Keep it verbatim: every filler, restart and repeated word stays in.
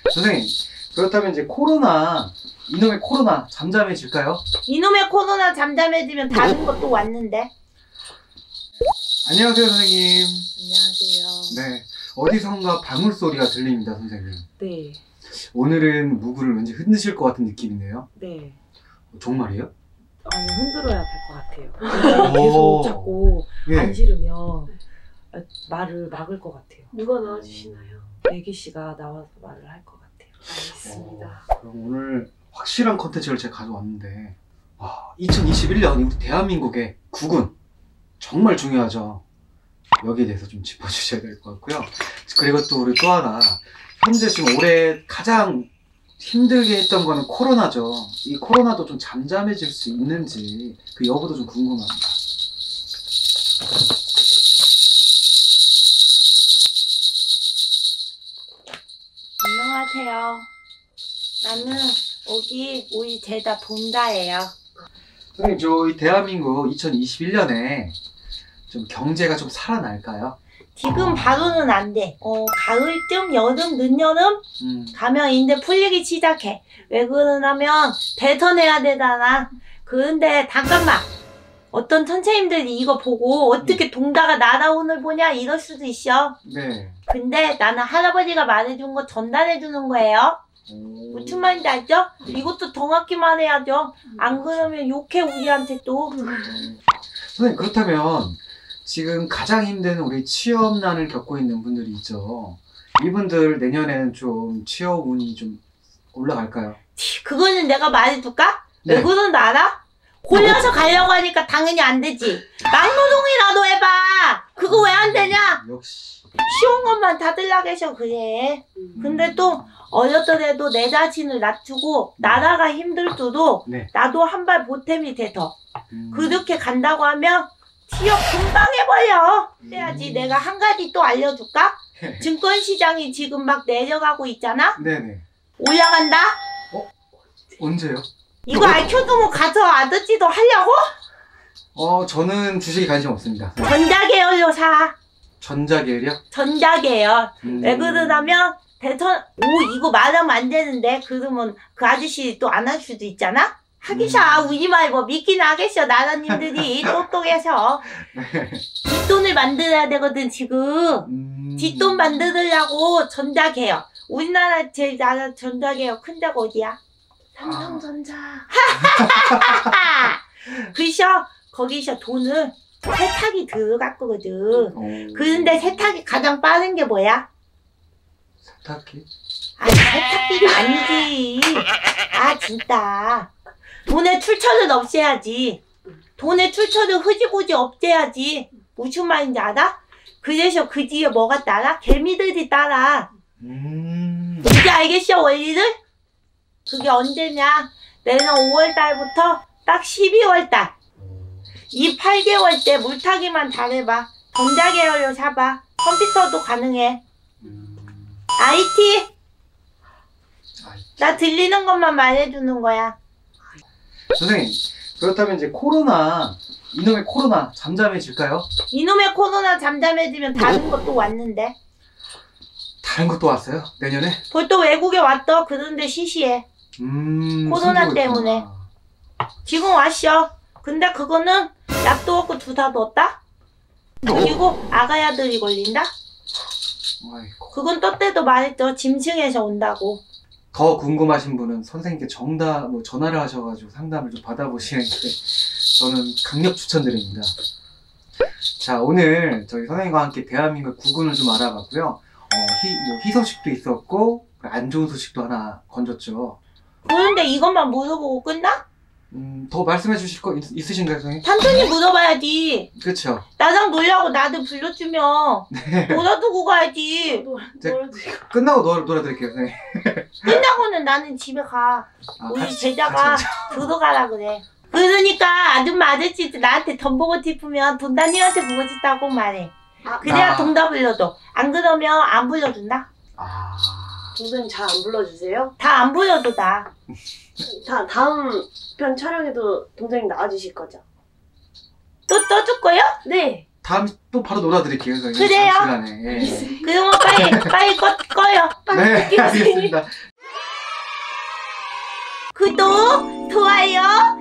선생님, 그렇다면 이제 코로나, 이놈의 코로나 잠잠해질까요? 이놈의 코로나 잠잠해지면 다른 것도 왔는데. 안녕하세요, 선생님. 안녕하세요. 네, 어디선가 방울 소리가 들립니다, 선생님. 네. 오늘은 무구를 왠지 흔드실 것 같은 느낌이네요. 네. 어, 정말이에요? 아니, 흔들어야 될 것 같아요. 계속 자꾸 네. 안 싫으면 말을 막을 것 같아요. 누가 나와주시나요? 애기 씨가 나와서 말을 할 것 같아요. 알겠습니다. 어, 그럼 오늘 확실한 컨텐츠를 제가 가져왔는데, 와, 이천이십일 년 우리 대한민국의 국군 정말 중요하죠. 여기에 대해서 좀 짚어주셔야 될 것 같고요. 그리고 또 우리 또 하나, 현재 지금 올해 가장 힘들게 했던 거는 코로나죠. 이 코로나도 좀 잠잠해질 수 있는지 그 여부도 좀 궁금합니다. 안녕하세요. 나는 여기 우리 제자 본다예요. 선생님, 저희 대한민국 이천이십일 년에 좀 경제가 좀 살아날까요? 지금 바로는 안 돼. 어, 가을쯤, 여름, 늦여름 음, 가면 이제 풀리기 시작해. 왜 그러냐면 대선해야 되잖아. 그런데 잠깐만. 어떤 선생님들이 이거 보고 어떻게 동다가 날아오늘 보냐 이럴 수도 있어. 네. 근데 나는 할아버지가 말해준 거 전달해 주는 거예요. 오. 무슨 말인지 알죠? 이것도 정확히 말해야죠. 안 그러면 욕해 우리한테 또. 선생님, 그렇다면 지금 가장 힘든 우리 취업난을 겪고 있는 분들이 있죠. 이분들 내년에는 좀 취업 운이 좀 올라갈까요? 그거는 내가 말해줄까? 네. 왜 그런지 알아? 홀려서 가려고 하니까 당연히 안 되지. 막노동이라도 해봐. 그거 왜 안 되냐? 역시. 쉬운 것만 다들라 계셔 그래. 근데 또 어렸더라도 내 자신을 낮추고 나라가 힘들어도 네. 나도 한 발 보탬이 돼서 음. 그렇게 간다고 하면 취업 금방 해버려. 그래야지. 내가 한 가지 또 알려줄까? 증권시장이 지금 막 내려가고 있잖아? 네네. 올라간다? 언제요? 이거 알켜두고 가서 아저씨도 하려고? 어, 저는 주식에 관심 없습니다. 전자계열로 사. 전자계열이요? 전자계열. 음. 왜 그러냐면 대선 오 이거 말하면 안 되는데 그러면 그 아저씨 또 안 할 수도 있잖아? 하기샤. 음. 우리 말고 믿긴 하겠어. 나라님들이 똑똑해서 네. 뒷돈을 만들어야 되거든 지금. 음. 뒷돈 만들으려고 전자계열. 우리나라 제일 나라 전자계열 큰 데가 어디야? 삼성전자. 그셔 거기서 돈을 세탁이 들어갔거든. 어. 그런데 세탁이 가장 빠른 게 뭐야? 세탁기? 아니 세탁기가 아니지. 아 진짜. 돈의 출처를 없애야지. 돈의 출처를 흐지부지 없애야지. 무슨 말인지 알아? 그래서 그 뒤에 뭐가 따라? 개미들이 따라. 음. 이제 알겠어 원리를? 그게 언제냐? 내년 오월 달부터 딱 십이월 달. 이 팔 개월 때 물타기만 잘해봐. 전자계열로 사봐. 컴퓨터도 가능해. 음. 아이티? 아이. 나 들리는 것만 말해주는 거야. 선생님, 그렇다면 이제 코로나, 이놈의 코로나 잠잠해질까요? 이놈의 코로나 잠잠해지면 다른 것도 왔는데. 다른 것도 왔어요? 내년에? 벌써 외국에 왔어. 그런데 시시해. 음. 코로나 숨기고 때문에. 있구나. 지금 왔어. 근데 그거는 약도 없고 주사도 없다. 그리고 아가야들이 걸린다. 아이고. 그건 또 때도 말했죠. 짐승에서 온다고. 더 궁금하신 분은 선생님께 정답, 뭐 전화를 하셔가지고 상담을 좀 받아보시는 게 저는 강력 추천드립니다. 자, 오늘 저희 선생님과 함께 대한민국 국군을 좀 알아봤고요. 어, 희, 뭐 희소식도 있었고 안 좋은 소식도 하나 건졌죠. 그런데 이것만 물어보고 끝나? 음, 더 말씀해 주실 거 있, 있으신가요, 선생님? 천천히 물어봐야지. 그렇죠. 나랑 놀라고 나도 불러주면 네. 놀아두고 가야지. 제- 끝나고 놀, 놀아드릴게요, 선생님. 끝나고는 나는 집에 가. 아, 우리 같이- 제자가 같이 들어가라 그래. 그러니까 아줌마 아저씨 나한테 돈 보고 싶으면 돈다님한테 보고 싶다고 말해. 아, 그래야 아. 정답 불러줘. 안 그러면 안 불러준다. 아, 동생님 잘 안 불러주세요? 다 안 불러도 다. 다, 다음 편 촬영에도 동생님 나와주실 거죠? 또 떠줄 거야? 네. 다음 또 바로 놀아드릴게요. 저희 그래요? 다음 시간에. 예. 그러면 빨리 빨리 꺼, 꺼요. 네, 알겠습니다. 구독, 좋아요,